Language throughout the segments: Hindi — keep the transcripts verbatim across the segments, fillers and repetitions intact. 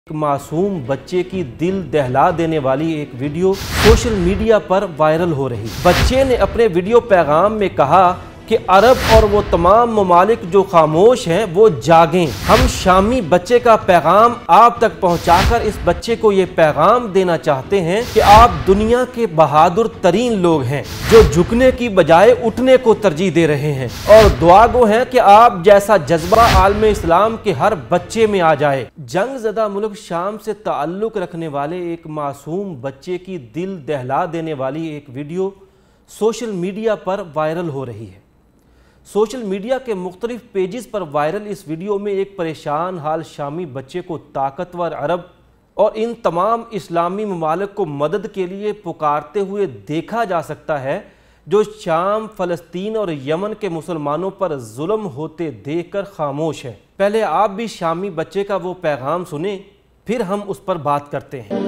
एक मासूम बच्चे की दिल दहला देने वाली एक वीडियो सोशल मीडिया पर वायरल हो रही। बच्चे ने अपने वीडियो पैगाम में कहा कि अरब और वो तमाम ममालिक जो खामोश हैं वो जागें। हम शामी बच्चे का पैगाम आप तक पहुंचाकर इस बच्चे को ये पैगाम देना चाहते हैं कि आप दुनिया के बहादुर तरीन लोग हैं जो झुकने की बजाय उठने को तरजीह दे रहे हैं, और दुआ गो हैं कि आप जैसा जज्बा आलम इस्लाम के हर बच्चे में आ जाए। जंग ज़दा मुल्क शाम से ताल्लुक़ रखने वाले एक मासूम बच्चे की दिल दहला देने वाली एक वीडियो सोशल मीडिया पर वायरल हो रही है। सोशल मीडिया के मुख्तलिफ पेजेस पर वायरल इस वीडियो में एक परेशान हाल शामी बच्चे को ताकतवर अरब और इन तमाम इस्लामी ममालिक को मदद के लिए पुकारते हुए देखा जा सकता है जो शाम, फ़लस्तीन और यमन के मुसलमानों पर जुल्म होते देखकर खामोश है। पहले आप भी शामी बच्चे का वो पैगाम सुने, फिर हम उस पर बात करते हैं।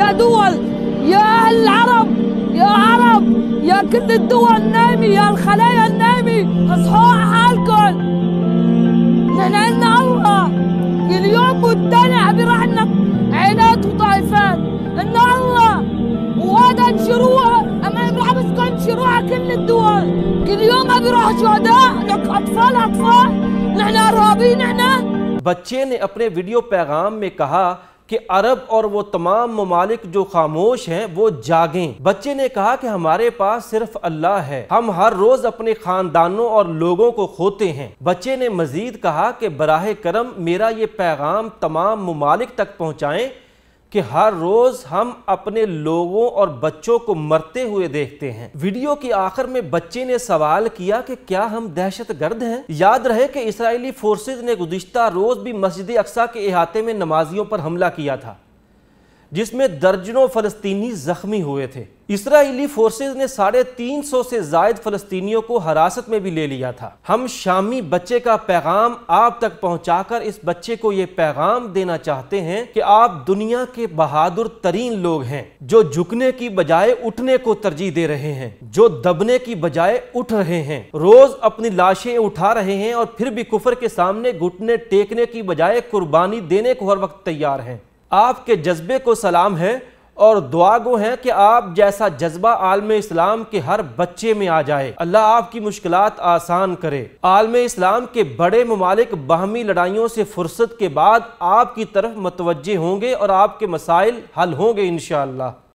يا عرب يا كل الدول النايمة يا الخلايا النايمة اصحوا على حالكم. نحن عنا الله كل يوم والتاني عم يروح لنا عينات وطائفات. ان الله وهذا انشروها اما راح بسكن انشروها كل الدول. كل يوم عم يروح شهداء لك اطفال اطفال. نحن ارهابيين نحن. बच्चे ने अपने वीडियो पैगाम में कहा कि अरब और वो तमाम ममालिक जो खामोश हैं वो जागें। बच्चे ने कहा कि हमारे पास सिर्फ अल्लाह है, हम हर रोज अपने खानदानों और लोगों को खोते हैं। बच्चे ने मजीद कहा कि बराहे करम मेरा ये पैगाम तमाम ममालिक तक पहुँचाएं कि हर रोज हम अपने लोगों और बच्चों को मरते हुए देखते हैं। वीडियो के आखिर में बच्चे ने सवाल किया कि क्या हम दहशतगर्द हैं? याद रहे कि इस्राएली फोर्सेज ने गुज़िश्ता रोज भी मस्जिद अक्सा के इहाते में नमाजियों पर हमला किया था, जिसमें दर्जनों फलस्तीनी जख्मी हुए थे। इस्राएली फोर्सेज ने साढ़े तीन सौ से जायद फलस्तीनियों को हिरासत में भी ले लिया था। हम शामी बच्चे का पैगाम आप तक पहुंचाकर इस बच्चे को ये पैगाम देना चाहते हैं कि आप दुनिया के बहादुर तरीन लोग हैं जो झुकने की बजाय उठने को तरजीह दे रहे हैं, जो दबने की बजाय उठ रहे हैं, रोज अपनी लाशें उठा रहे हैं और फिर भी कुफर के सामने घुटने टेकने की बजाय कुर्बानी देने को हर वक्त तैयार हैं। आपके जज्बे को सलाम है और दुआ गो हैं कि आप जैसा जज्बा आलम इस्लाम के हर बच्चे में आ जाए। अल्लाह आपकी मुश्किलात आसान करे। आलम इस्लाम के बड़े ममालिक बाहमी लड़ाइयों से फुर्सत के बाद आपकी तरफ मतवज्जे होंगे और आपके मसाइल हल होंगे इंशाअल्लाह।